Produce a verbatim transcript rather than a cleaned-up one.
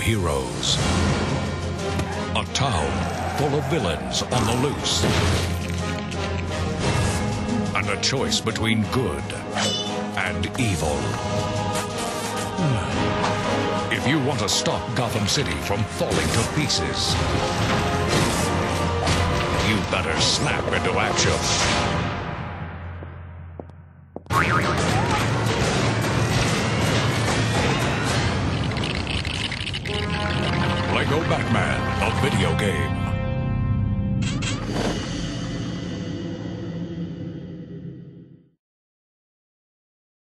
heroes. A town full of villains on the loose. And a choice between good and evil. If you want to stop Gotham City from falling to pieces, you better snap into action. Lego Batman, a video game.